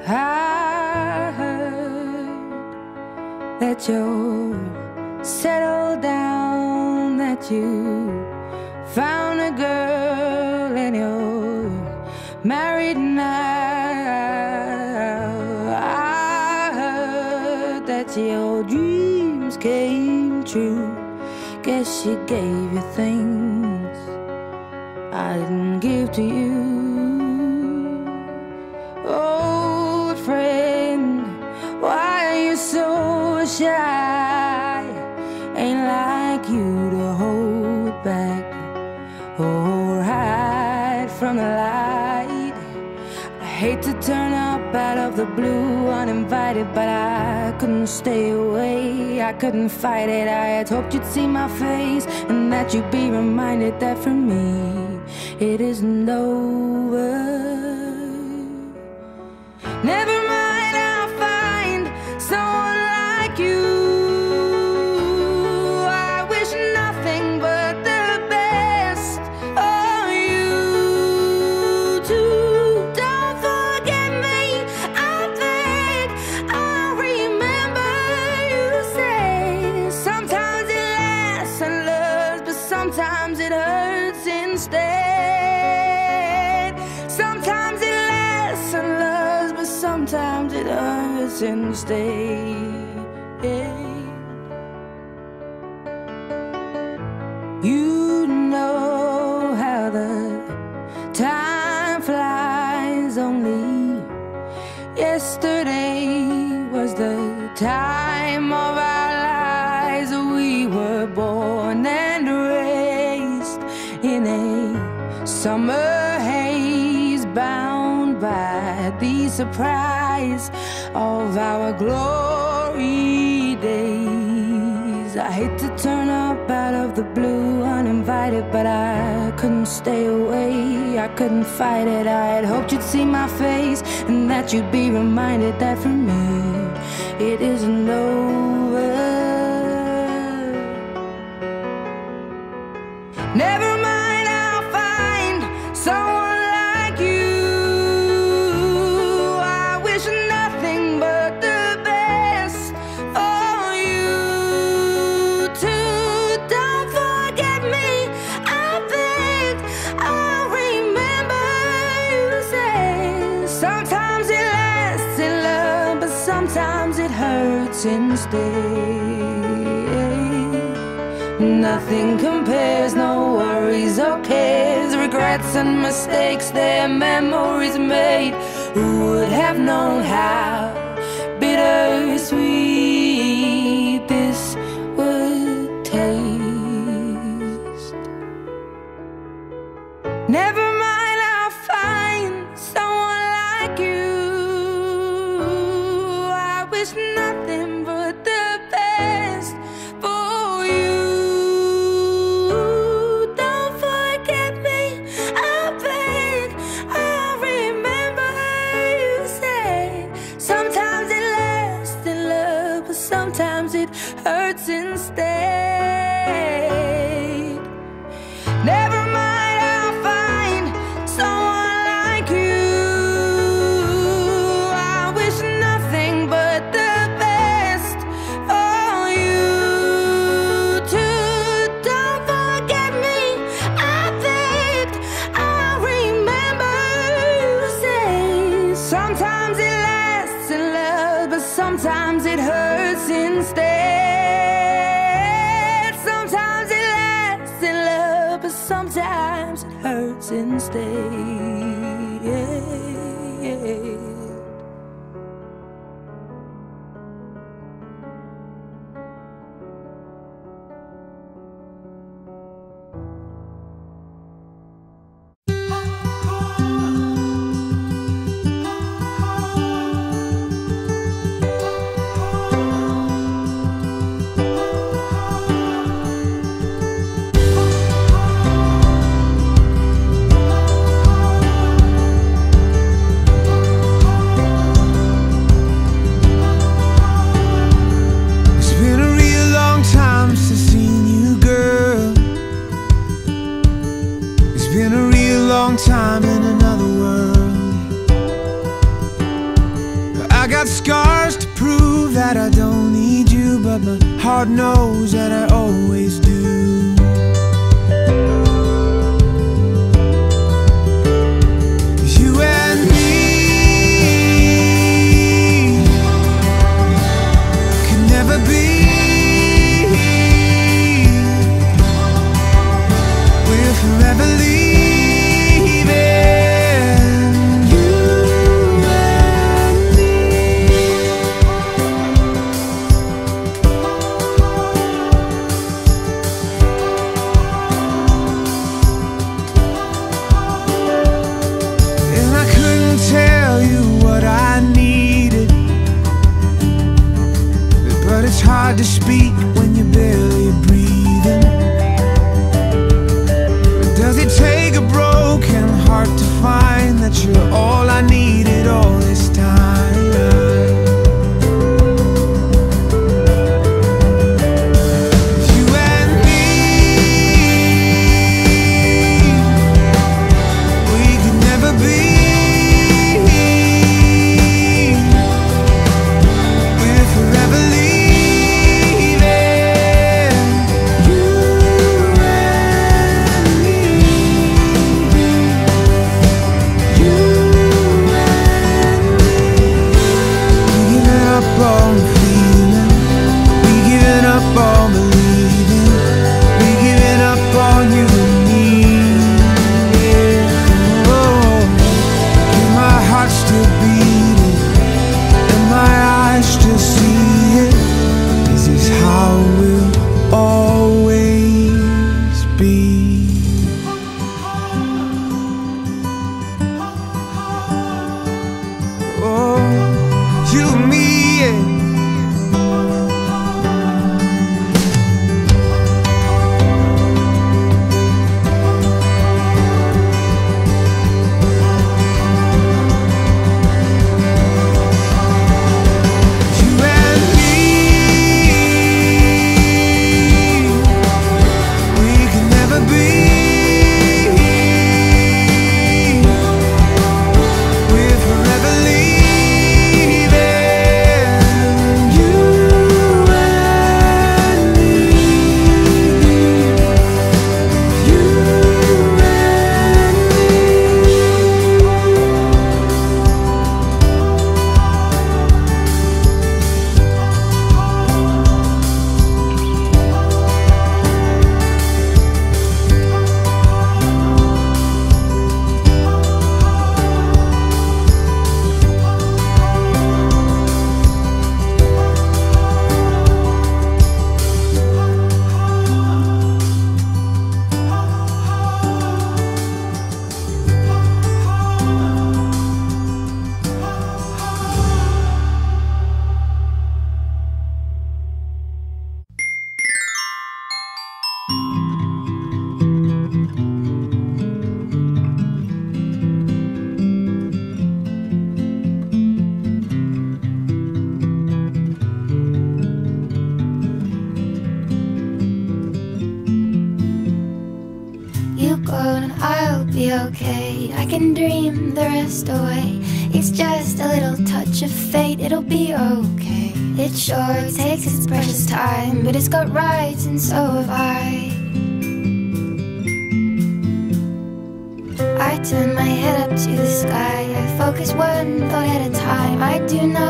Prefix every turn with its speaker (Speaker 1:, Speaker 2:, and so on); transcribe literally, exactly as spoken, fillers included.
Speaker 1: I heard that you're settled down, that you found a girl and you're married now. I heard that your dreams came true. Guess she gave you things I didn't give to you. Old friend, why are you so shy? Ain't like you to hold back or hide from the light. I hate to turn up out of the blue uninvited, but I couldn't stay away, I couldn't fight it. I had hoped you'd see my face and that you'd be reminded that for me it isn't over. Never mind, I'll find someone like you. I wish nothing but the best for you too. Don't forget me, I think I'll remember you say sometimes it lasts and loves, but sometimes it hurts instead. Sometimes it lasts and loves, but sometimes it hurts instead. You know how the time flies. Only yesterday was the time of our lives. We were born and raised in a summer haze, bound by the surprise of our glory days. I hate to turn up out of the blue uninvited, but I couldn't stay away, I couldn't fight it. I had hoped you'd see my face and that you'd be reminded that for me it isn't over. Never mind, I'll find someone like you. I wish nothing but the best for you too. Don't forget me, I think I'll remember you say sometimes it lasts in love, but sometimes it hurts instead. Nothing compares, no worries or cares, regrets and mistakes, their memories made. Who would have known how bittersweet this would taste? Never mind, I'll find someone like you. I wish nothing but the best for you. Don't forget me, I beg, I'll remember you said sometimes it lasts in love, but sometimes it hurts instead. Never mind, I'll find someone like you. I wish nothing but the best for you too. Don't forget me, I think I'll remember you say sometimes it lasts in love, but sometimes it hurts instead. Sometimes it lasts in love, but sometimes it hurts instead.
Speaker 2: I got scars to prove that I don't need you, but my heart knows that I always do. You and me can never be. We'll forever leave. It's hard to speak when you're barely breathing. Does it take a broken heart to find that you're all I needed all this time? You and me, we could never be. We're forever leaving. You and me, yeah.
Speaker 3: Okay, I can dream the rest away. It's just a little touch of fate, it'll be okay. It sure takes its precious time, but it's got rights and so have I. I turn my head up to the sky, I focus one thought at a time. I do not